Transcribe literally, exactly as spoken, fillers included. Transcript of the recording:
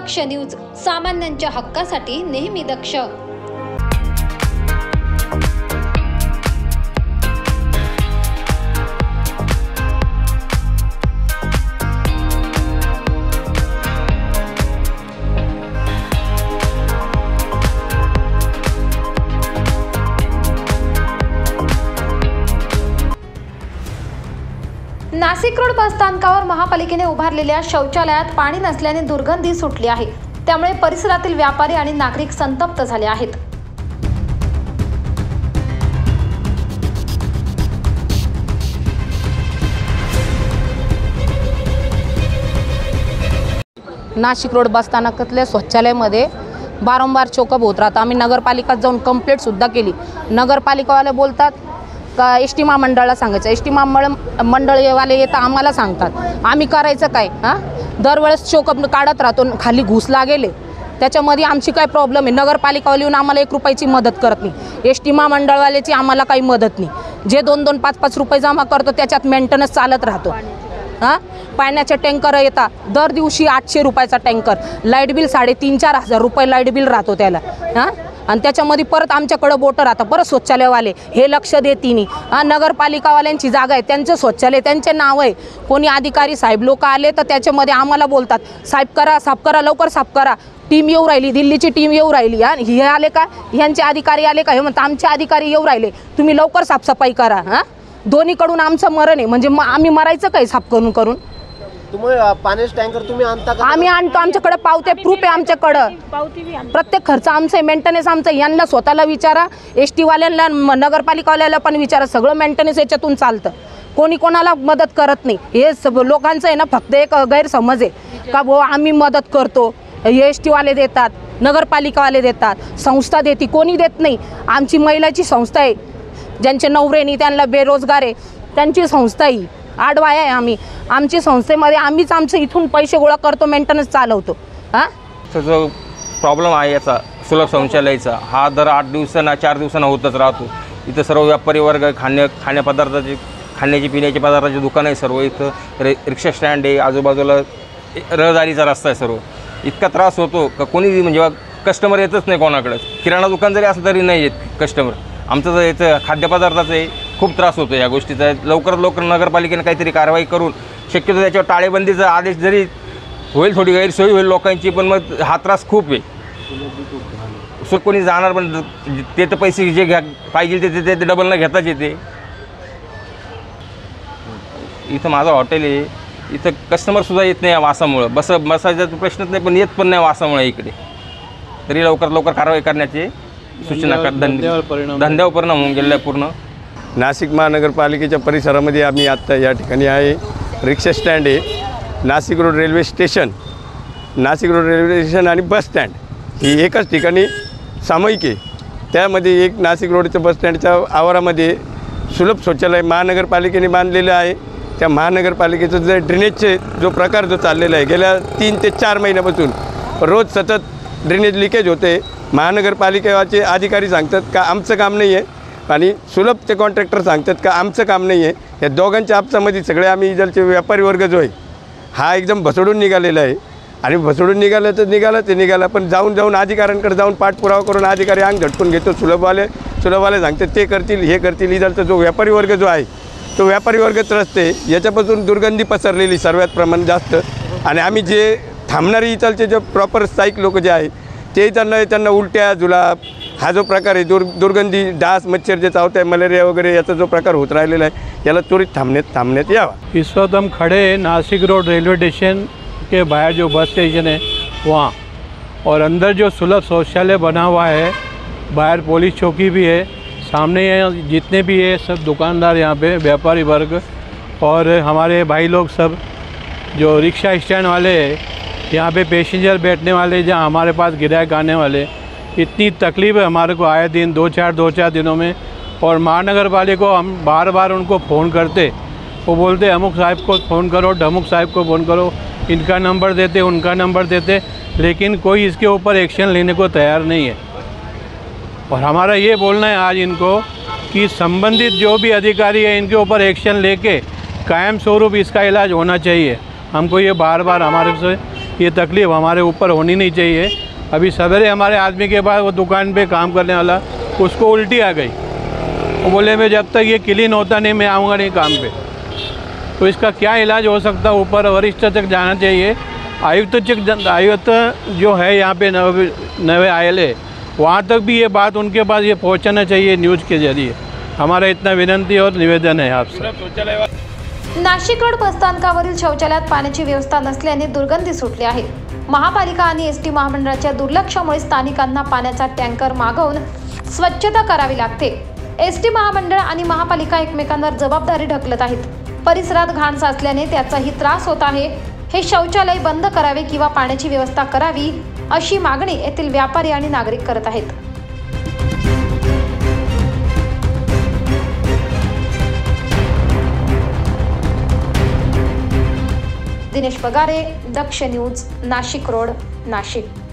दक्ष news, सामान्यांच्या हक्कासाठी नेहमी दक्ष। नाशिक रोड बसस्थानकावर महापालिकेने उभारलेल्या शौचालयात पाणी नसल्याने दुर्गंधी सुटली आहे। त्यामुळे परिसरातील व्यापारी आणि नागरिक संतप्त झाले आहेत। नाशिक रोड बसस्थानकातल्या शौचालयामध्ये वारंवार चोकअप होत राहतं। आम्ही नगरपालिकात जाऊन कंप्लेंट सुद्धा केली। नगरपालिकावाले बोलतात का एस टी महामंडळाला सांगायचं, एस टी महामंडळ मंडळवाले येतं आम्हाला सांगतात। आम्ही करायचं काय? हां, दरवेळेस चोकअप काढत राहतो, खाली घुस लागेले त्याच्यामध्ये आमची काय प्रॉब्लेम आहे? नगरपालिकावाले येऊन आम्हाला एक रुपयाची मदत करत नाही, एस टी महामंडळवाल्याची आम्हाला काही मदत नाही। जे दोन दोन पाच पाच रुपये जमा करतो त्याच्यात मेंटेनन्स चालत राहतो। हां, पाण्याचे टँकर येतात दर दिवशी आठशे रुपयाचा टँकर, लाईट बिल साडेतीन चार हजार रुपये लाईट बिल राहतो त्याला। हां, आणि त्याच्यामध्ये परत आमच्याकडं बोटं राहतं, परत शौचालयवाले हे लक्ष देती नाही। हां, नगरपालिकावाल्यांची जागा आहे, त्यांचं शौचालय त्यांचे नाव आहे। कोणी अधिकारी साहेब लोक आले तर त्याच्यामध्ये आम्हाला बोलतात साहेब करा, साफ करा, लवकर साफ करा। टीम येऊ राहिली, दिल्लीची टीम येऊ राहिली, हां हे आले का, ह्यांचे अधिकारी आले का, हे म्हणतात आमचे अधिकारी येऊ राहिले, तुम्ही लवकर साफसफाई करा। हां, दोन्हीकडून आमचं मरण आहे, म्हणजे आम्ही मरायचं काय साफ करून करून? तुम्ही पाण्याचे टँकर तुम्ही आणता का? आम्ही आणतो, आमच्याकडे पावते प्रूफ आहे आमच्याकडं, प्रत्येक खर्च आमचं आहे, मेंटेनन्स आमचं। यांना स्वतःला विचारा, एस टी वाल्यांना नगरपालिकावाल्याला पण विचारा, सगळं मेंटेनन्स याच्यातून चालतं। कोणी कोणाला मदत करत नाही। हे सब लोकांचं आहे ना फक्त एक गैरसमज आहे का भाऊ आम्ही मदत करतो, एस टी वाले देतात, नगरपालिकावाले देतात, संस्था देते, कोणी देत नाही। आमची महिलाची संस्था आहे, ज्यांचे नवरेनी त्यांना बेरोजगार आहे त्यांची संस्था ही आडवाय आहे। आम्ही आमची संस्थेमध्ये आम्हीच आमचं इथून पैसे गोळा करतो, मेंटेनन्स चालवतो। हां, जो प्रॉब्लेम आहे याचा सुलभ शौचालयाचा हा दर आठ दिवसांना चार दिवसांना होतच राहतो। इथं सर्व व्यापारी वर्ग, खाण्या खाण्यापदार्थाचे खाण्याची पिण्याचे पदार्थाचे दुकान आहे सर्व, इथं रे रिक्षा स्टँड आहे, आजूबाजूला रहदारीचा रस्ता आहे सर्व। इतका त्रास होतो का कोणी म्हणजे कस्टमर येतच नाही कोणाकडे। किराणा दुकान जरी असलं तरी नाही येत कस्टमर। आमचं जर याचं खाद्यपदार्थाचं आहे खूप त्रास होतो या गोष्टीचा। लवकरात लवकर नगरपालिकेने काहीतरी कारवाई करून शक्यतो त्याच्यावर टाळेबंदीचा आदेश जरी होईल, थोडी गैरसोय होईल लोकांची, पण मग हा त्रास खूप आहे। सो कोणी जाणार पण ते तर पैसे जे घ्या पाहिजे ते ते डबल न घेताच येते। इथं माझं हॉटेल आहे, इथं कस्टमरसुद्धा येत नाही या वासामुळं, बस बसायचा प्रश्नच नाही, पण येत पण नाही वासामुळे इकडे। तरी लवकरात लवकर कारवाई करण्याची सूचना कर, धंद्यावर परिणाम धंद्यावर परिणाम होऊन गेलेला आहे पूर्ण। नाशिक महानगरपालिकेच्या परिसरामध्ये आम्ही आत्ता या ठिकाणी आहे। रिक्षा स्टँड आहे, Nashik road railway station, Nashik road railway station आणि बस स्टँड ही एकच ठिकाणी सामायिक आहे। त्यामध्ये एक नाशिक रोडच्या बस स्टँडच्या आवारामध्ये सुलभ शौचालय महानगरपालिकेने बांधलेलं आहे। त्या महानगरपालिकेचं जे ड्रेनेजचे जो प्रकार जो चाललेला आहे गेल्या तीन ते चार महिन्यापासून, रोज सतत ड्रेनेज लिकेज होते। महानगरपालिकेचे अधिकारी सांगतात का आमचं काम नाही आहे, आणि सुलभचे कॉन्ट्रॅक्टर सांगतात का आमचं काम नाही आहे। या दोघांच्या आपसामध्ये सगळे आम्ही इथलचे व्यापारी वर्ग जो आहे हा एकदम भसडून निघालेला आहे। आणि भसडून निघालं तर निघालं ते निघालं, पण जाऊन जाऊन अधिकाऱ्यांकडे जाऊन पाठपुरावा करून अधिकारी अंग झटकून घेतो। सुलभवाले सुलभवाले सांगतात ते करतील हे करतील। इथलचा जो व्यापारी वर्ग जो आहे तो व्यापारी वर्ग त्रस्त आहे, याच्यापासून दुर्गंधी पसरलेली सर्वात प्रमाण जास्त। आणि आम्ही जे थांबणारे इथलचे जे प्रॉपर स्थायिक लोक जे आहे ते त्यांना त्यांना उलट्या जुलाब हा जो प्रकार आहे, दुर् दुर्गंधी डास मच्छर जे चावत आहे, मलेरिया वगैरे याचा जो प्रकार होत राहिलेला आहे याला त्वरित थांबण्यात थांबण्यात यावा। इस वक्त हम खड़े हैं नासिक रोड रेलवे स्टेशन के बाहर जो बस स्टेशन है वहाँ, और अंदर जो सुलभ शौचालय बना हुआ है, बाहर पुलिस चौकी भी है, सामने जितने भी है सब दुकानदार यहाँ पे व्यापारी वर्ग और हमारे भाई लोग सब जो रिक्शा स्टैंड वाले हैं, यहाँ पे पैसेंजर बैठने वाले, जहाँ हमारे पास ग्राहक आने वाले, इतनी तकलीफ़ है हमारे को आए दिन दो चार दो चार दिनों में। और महानगर पालिका को हम बार बार उनको फ़ोन करते, वो बोलते अमुक साहब को फ़ोन करो, ढमुक साहब को फ़ोन करो, इनका नंबर देते उनका नंबर देते, लेकिन कोई इसके ऊपर एक्शन लेने को तैयार नहीं है। और हमारा ये बोलना है आज इनको कि संबंधित जो भी अधिकारी है इनके ऊपर एक्शन लेके कायम स्वरूप इसका इलाज होना चाहिए। हमको ये बार बार हमारे से ये तकलीफ़ हमारे ऊपर होनी नहीं चाहिए। अभी सवेरे हमारे आदमी के पास वो दुकान पे काम करने वाला, उसको उल्टी आ गई। वो बोले मैं जब तक ये क्लीन होता नहीं मैं आऊँगा नहीं काम पे। तो इसका क्या इलाज हो सकता है, ऊपर वरिष्ठ तक जाना चाहिए। आयुक्त तक आयुक्त जो है यहाँ पे नवे नवे आए वहाँ तक भी ये बात उनके पास ये पहुँचाना चाहिए न्यूज़ के जरिए। हमारा इतना विनंती और निवेदन है आपसे। नाशिक रोड बसस्थानकावरील शौचालयात पाण्याची व्यवस्था नसल्याने दुर्गंधी सुटली आहे। महापालिका आणि एस टी महामंडळाच्या दुर्लक्षामुळे स्थानिकांना पाण्याचा टँकर मागवून स्वच्छता करावी लागते। एस टी महामंडळ आणि महापालिका एकमेकांवर जबाबदारी ढकलत आहेत। परिसरात घाण साचल्याने त्याचाही त्रास होत आहे। हे शौचालय बंद करावे किंवा पाण्याची व्यवस्था करावी अशी मागणी येथील व्यापारी आणि नागरिक करत आहेत। Dinesh Pagare, Daksh news, Nashik road, Nashik.